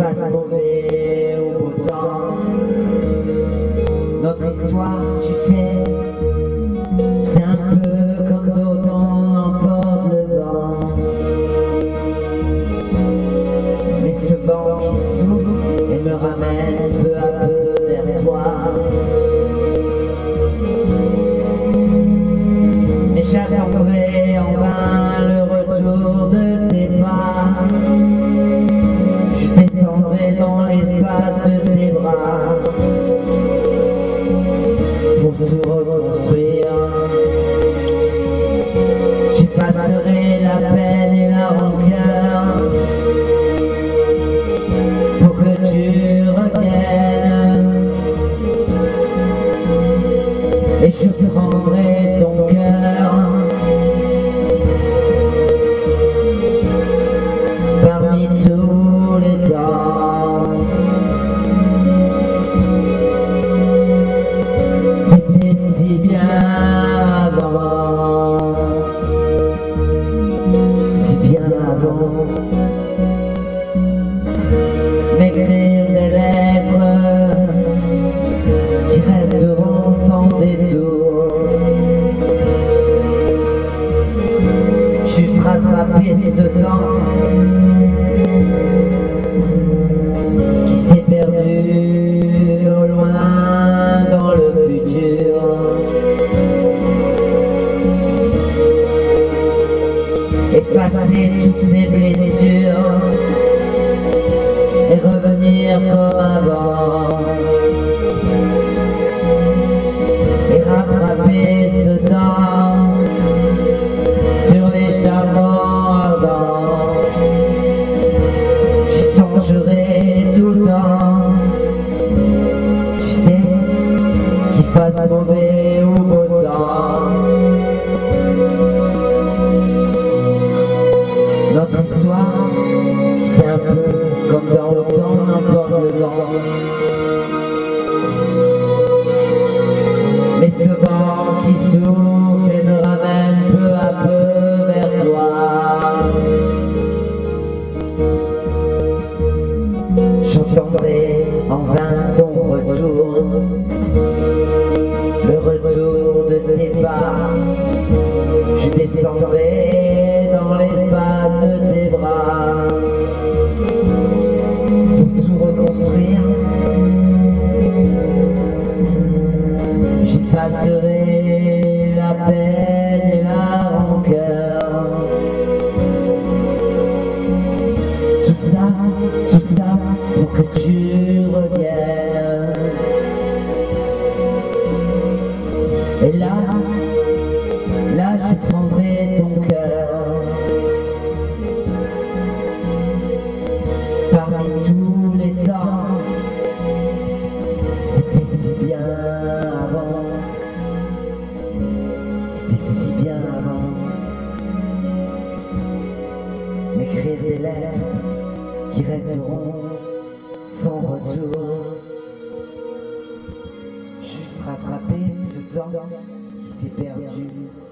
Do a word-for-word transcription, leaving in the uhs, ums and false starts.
fasse mauvais ou beau temps. Notre histoire, tu sais, c'est un peu comme d'autant emporte le vent. Mais ce vent qui souffle et me ramène peu à peu vers toi. Mais j'attendrai en vain le retour de tes pas. Je descendrai dans l'espace de tes bras pour tout reconstruire. J'effacerai la peine et la rancœur pour que tu reviennes. Et je prendrai ton cœur parmi tous les temps. C'était si bien avant, si bien avant. M'écrire des lettres qui resteront sans détour. Juste rattraper ce temps qui s'est perdu au loin dans le futur. Effacer toutes ces blessures et revenir comme avant. Et rattraper ce temps sur les charbons ardents. J'y songerai tout le temps. Tu sais, qu'il fasse mauvais ou beau temps. Notre histoire, c'est un peu comme dans le temps, n'importe le vent. Mais ce vent qui souffle et me ramène peu à peu vers toi. J'entendrai en vain ton retour, le retour de tes pas. Je descendrai dans l'espace de tes bras pour tout reconstruire. J'effacerai la peine et la rancœur. Tout ça, tout ça pour que tu reviennes. Et là, là je prendrai ton cœur parmi tous les temps. C'était si bien avant, c'était si bien avant. M'écrire des lettres qui resteront sans retour. Juste rattraper ce temps qui s'est perdu